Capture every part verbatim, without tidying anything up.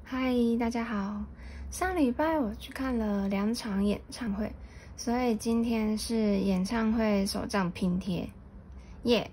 嗨，大家好。上礼拜我去看了两场演唱会，所以今天是演唱会手账拼贴，耶、yeah ！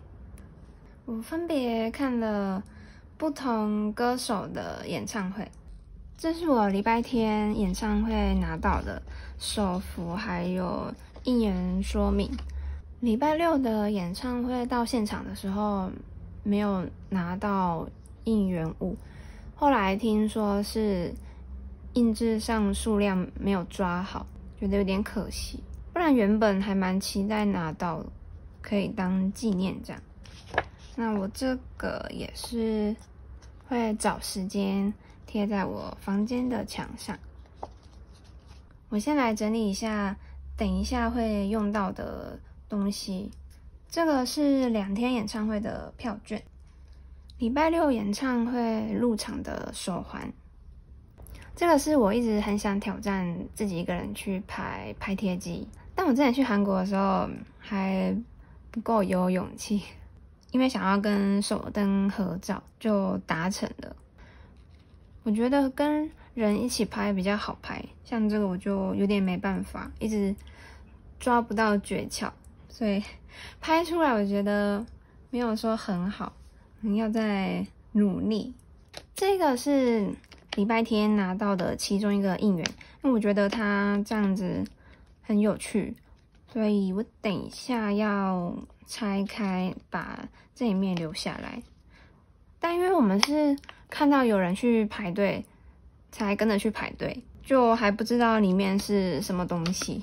我分别看了不同歌手的演唱会，这是我礼拜天演唱会拿到的手幅还有应援说明。礼拜六的演唱会到现场的时候没有拿到应援物。后来听说是印制上数量没有抓好，觉得有点可惜，不然原本还蛮期待拿到，可以当纪念这样。那我这个也是会找时间贴在我房间的墙上。我先来整理一下，等一下会用到的东西。这个是两天演唱会的票券。礼拜六演唱会入场的手环，这个是我一直很想挑战自己一个人去拍拍贴机，但我之前去韩国的时候还不够有勇气，因为想要跟手灯合照就达成了。我觉得跟人一起拍比较好拍，像这个我就有点没办法，一直抓不到诀窍，所以拍出来我觉得没有说很好。你要再努力。这个是礼拜天拿到的其中一个应援，因为我觉得它这样子很有趣，所以我等一下要拆开，把这一面留下来。但因为我们是看到有人去排队，才跟着去排队，就还不知道里面是什么东西。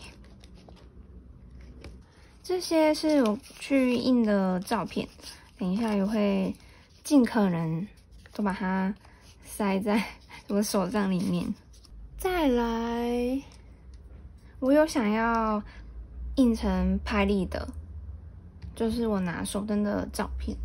这些是我去印的照片，等一下也会尽可能都把它塞在我手账里面。再来，我有想要印成拍立得，就是我拿手灯的照片。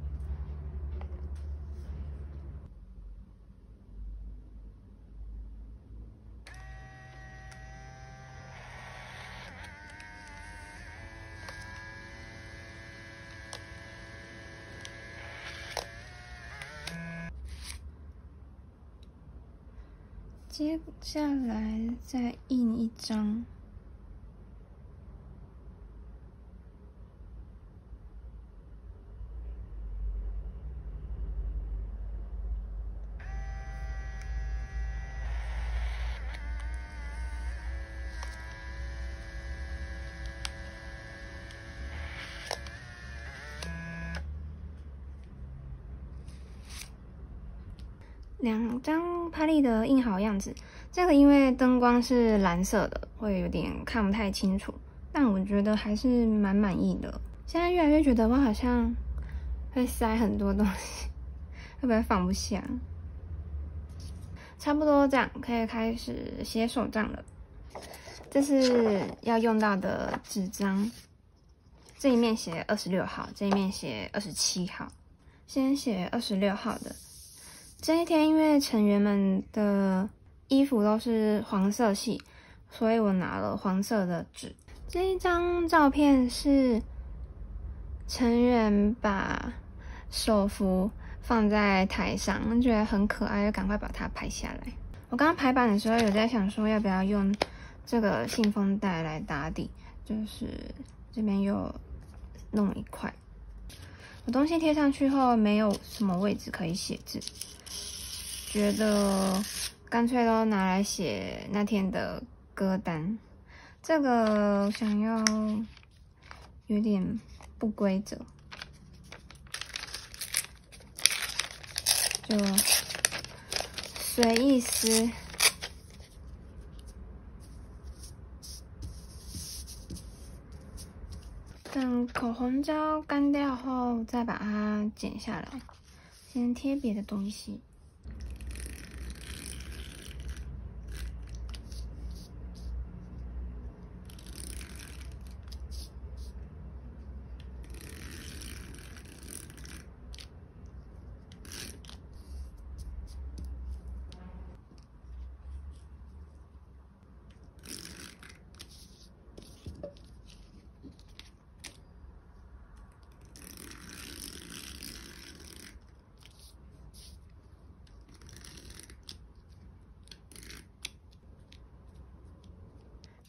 接下来再印一张，两张拍立得印好样子。这个因为灯光是蓝色的，会有点看不太清楚，但我觉得还是蛮满意的。现在越来越觉得我好像会塞很多东西，会不会放不下？差不多这样，可以开始写手账了。这是要用到的纸张，这一面写二十六号，这一面写二十七号。先写二十六号的。这一天因为成员们的衣服都是黄色系，所以我拿了黄色的纸。这一张照片是成员把手幅放在台上，觉得很可爱，就赶快把它拍下来。我刚刚排版的时候有在想说要不要用这个信封袋来打底，就是这边又弄一块。我东西贴上去后没有什么位置可以写字，觉得干脆都拿来写那天的歌单。这个想要有点不规则，就随意撕。等口红胶干掉后，再把它剪下来，先贴别的东西。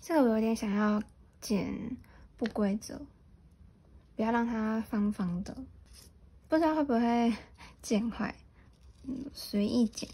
这个我有点想要剪不规则，不要让它方方的，不知道会不会剪坏，嗯，随意剪。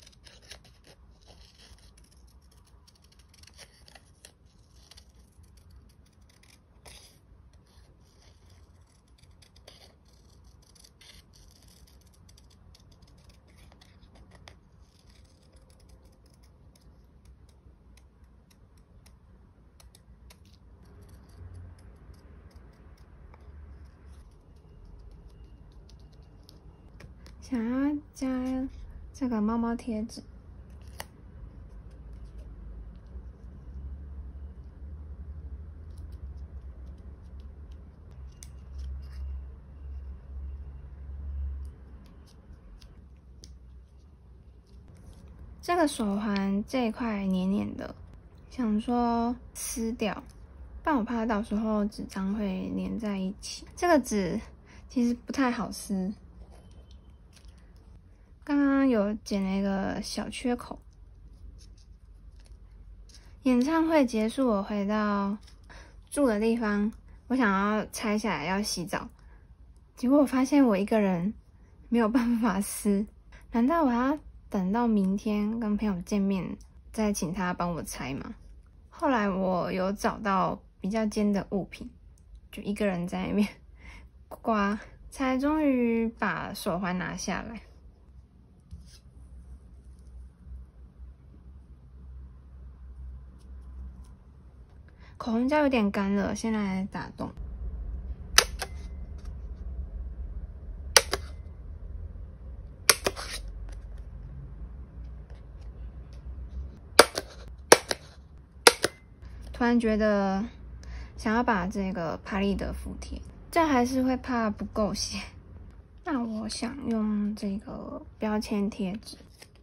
想要加这个猫猫贴纸，这个手环这一块黏黏的，想说撕掉，但我怕到时候纸张会粘在一起。这个纸其实不太好撕。刚刚有剪了一个小缺口。演唱会结束，我回到住的地方，我想要拆下来要洗澡，结果我发现我一个人没有办法撕，难道我要等到明天跟朋友见面再请他帮我拆吗？后来我有找到比较尖的物品，就一个人在那边刮，才终于把手环拿下来。口红胶有点干了，先来打洞。突然觉得想要把这个拍立得服帖，这还是会怕不够写。那我想用这个标签贴纸，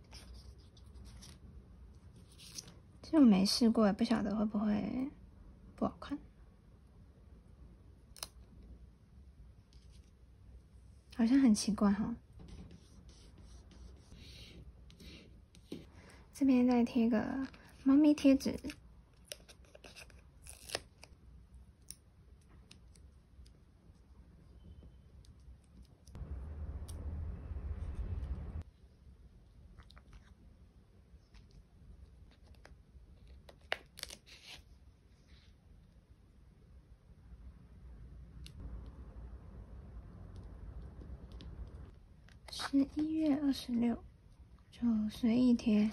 其实我没试过，也不晓得会不会不好看。好像很奇怪哈。这边再贴个猫咪贴纸。十一月二十六，就随意贴。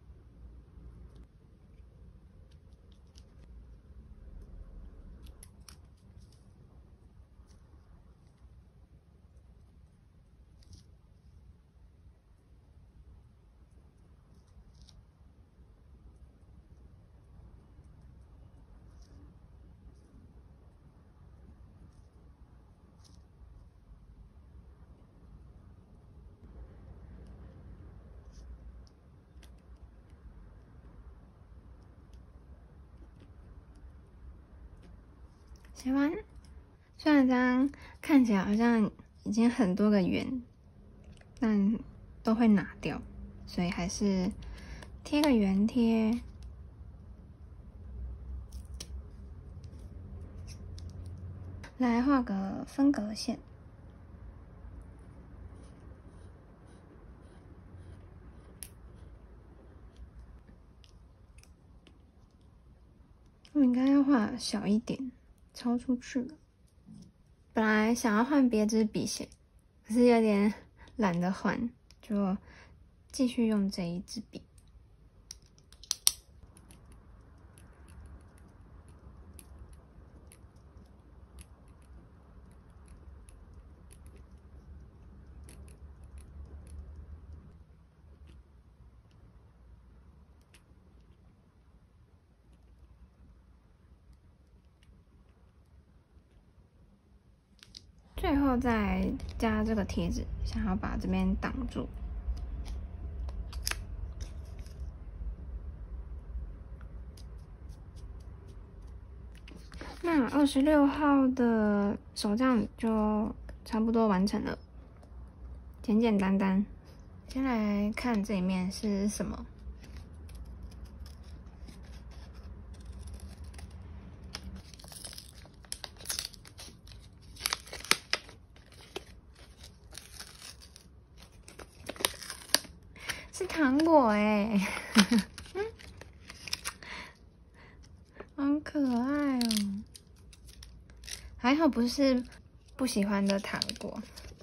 写完，虽然这样看起来好像已经很多个圆，但都会拿掉，所以还是贴个圆贴。来画个分隔线。我应该要画小一点。超出去了。本来想要换别支笔写，可是有点懒得换，就继续用这一支笔。最后再加这个贴纸，想要把这边挡住。那二十六号的手账就差不多完成了，简简单单。先来看这里面是什么。 是糖果哎，好可爱哦！还好不是不喜欢的糖果。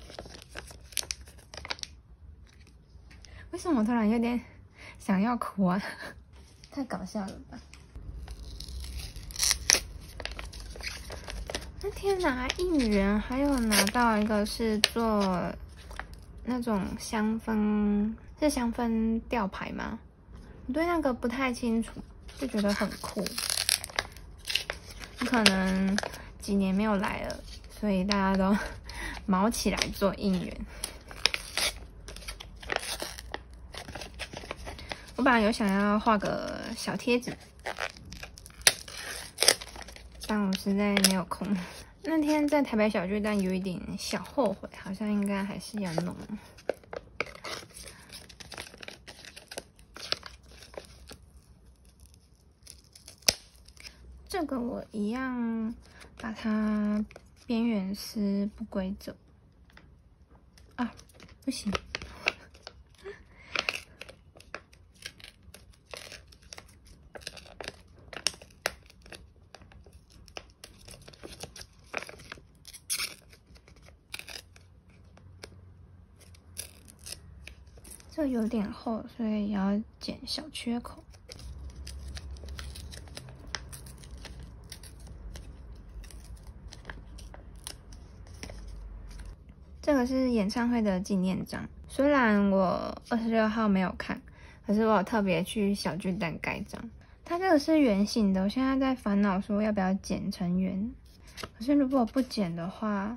为什么我突然有点想要哭啊？太搞笑了吧！那天哪，应援还有拿到一个是做那种香氛，是香氛吊牌吗？我对那个不太清楚，就觉得很酷。可能几年没有来了，所以大家都毛起来做应援。我本来有想要画个小贴纸，但我实在没有空。那天在台北小巨蛋有一点小后悔，好像应该还是要弄。这个我一样把它边缘丝不规则啊，不行。这有点厚，所以要剪小缺口。这个是演唱会的纪念章，虽然我二十六号没有看，可是我有特别去小巨蛋盖章。它这个是圆形的，我现在在烦恼说要不要剪成圆。可是如果不剪的话，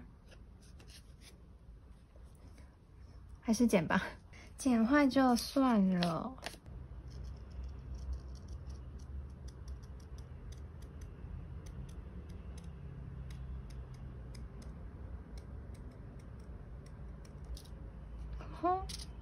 还是剪吧，剪坏就算了。哦，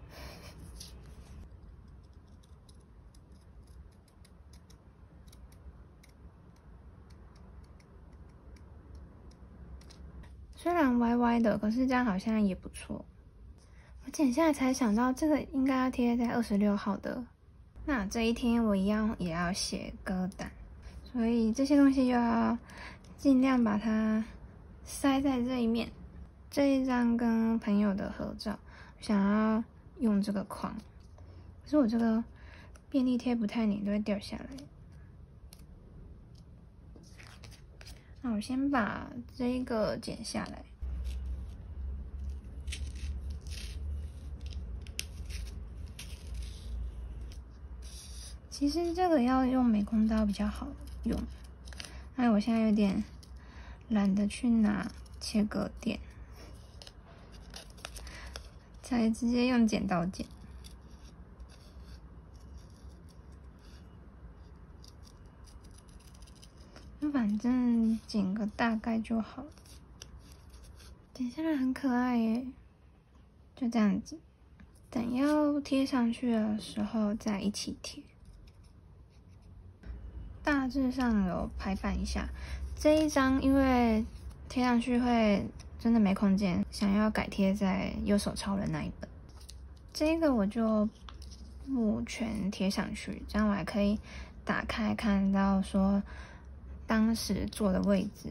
虽然歪歪的，可是这样好像也不错。我剪下来才想到，这个应该要贴在二十六号的。那这一天我一样也要写歌单，所以这些东西就要尽量把它塞在这一面。这一张跟朋友的合照，想要用这个框，可是我这个便利贴不太拧，都会掉下来。那我先把这个剪下来。其实这个要用美工刀比较好用，哎，我现在有点懒得去拿切割垫，才直接用剪刀剪。那反正剪个大概就好了。剪下来很可爱耶，就这样子。等要贴上去的时候再一起贴。大致上有排版一下，这一张因为贴上去会真的没空间，想要改贴在右手超人那一本。这个我就不全贴上去，这样我还可以打开看到说当时坐的位置。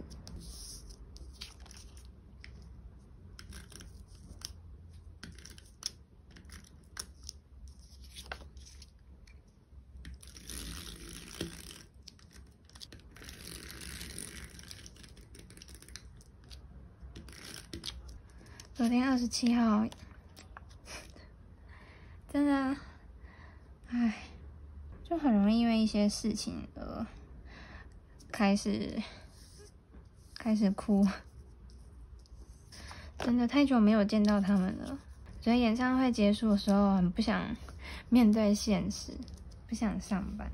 昨天二十七号，真的，唉，就很容易因为一些事情而开始开始哭。真的太久没有见到他们了，觉得演唱会结束的时候很不想面对现实，不想上班。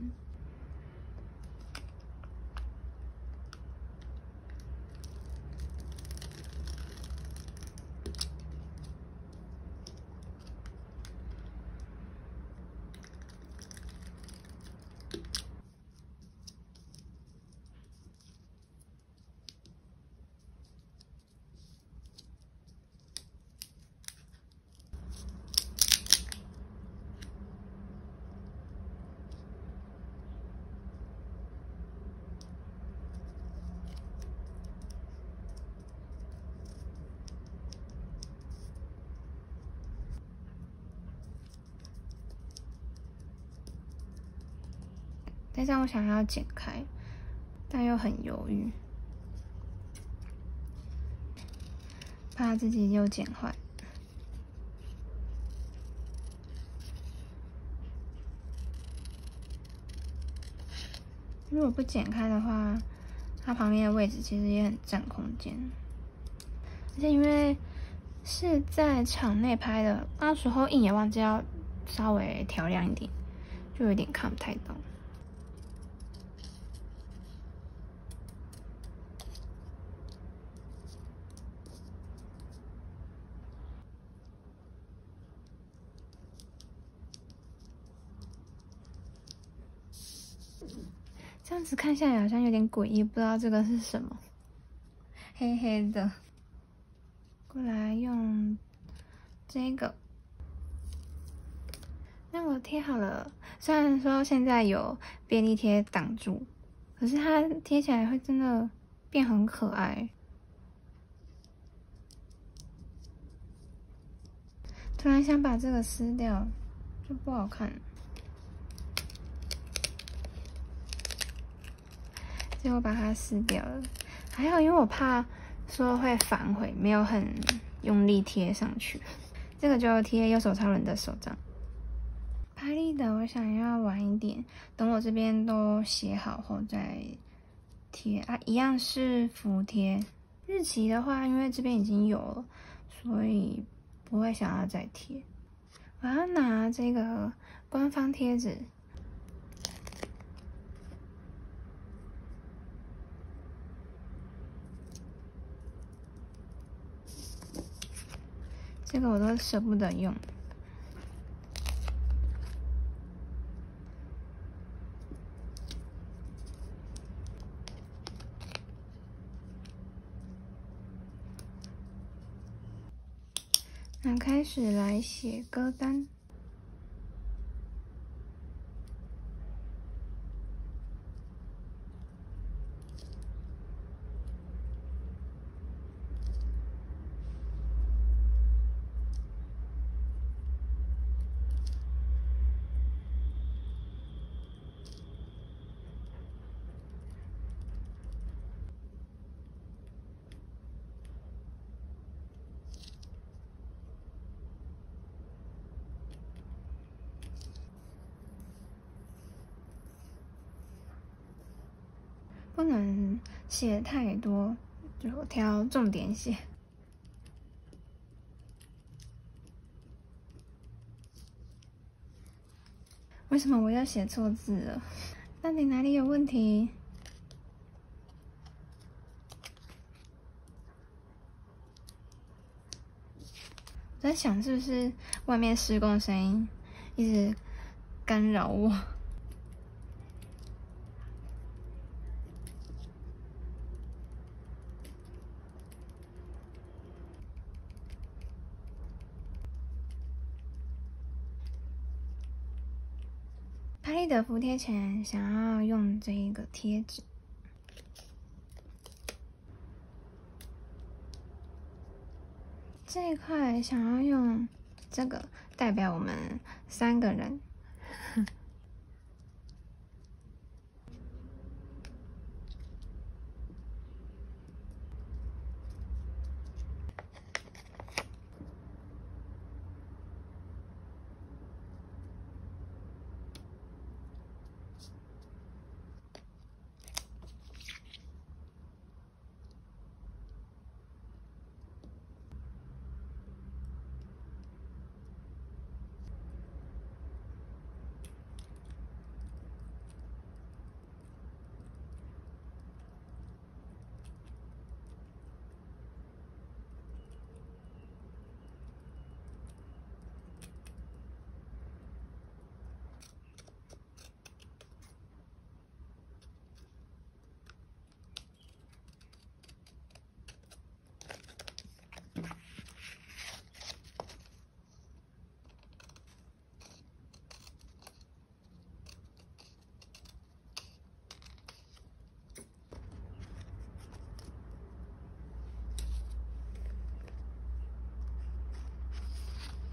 这张我想要剪开，但又很犹豫，怕自己又剪坏。如果不剪开的话，它旁边的位置其实也很占空间，而且因为是在场内拍的，那时候印也忘记要稍微调亮一点，就有点看不太到。这样子看下来好像有点诡异，不知道这个是什么，黑黑的。过来用这个，那我贴好了。虽然说现在有便利贴挡住，可是它贴起来会真的变很可爱。突然想把这个撕掉，就不好看。结果把它撕掉了，还好，因为我怕说会反悔，没有很用力贴上去。这个就贴右手超人的手掌。拍立得我想要晚一点，等我这边都写好后再贴啊，一样是服贴。日期的话，因为这边已经有了，所以不会想要再贴。我要拿这个官方贴纸。这个我都舍不得用。那开始来写歌单。不能写太多，就挑重点写。为什么我要写错字了？到底哪里有问题？我在想，是不是外面施工声音一直干扰我？拍立得服贴前，想要用这一个贴纸。这一块想要用这个代表我们三个人。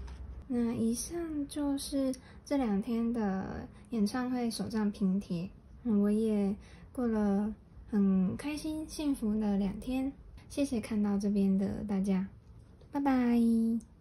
那以上就是这两天的演唱会手账拼贴。 嗯，我也过了很开心、幸福的两天。谢谢看到这边的大家，拜拜。